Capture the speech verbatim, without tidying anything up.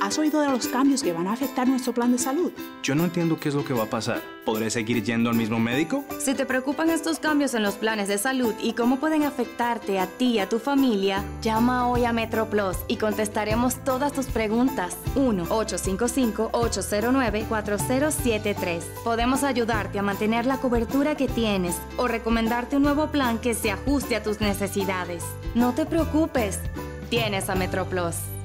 ¿Has oído de los cambios que van a afectar nuestro plan de salud? Yo no entiendo qué es lo que va a pasar. ¿Podré seguir yendo al mismo médico? Si te preocupan estos cambios en los planes de salud y cómo pueden afectarte a ti y a tu familia, llama hoy a MetroPlus y contestaremos todas tus preguntas. uno ocho cinco cinco, ocho cero nueve, cuatro cero siete tres. Podemos ayudarte a mantener la cobertura que tienes o recomendarte un nuevo plan que se ajuste a tus necesidades. No te preocupes, tienes a MetroPlus.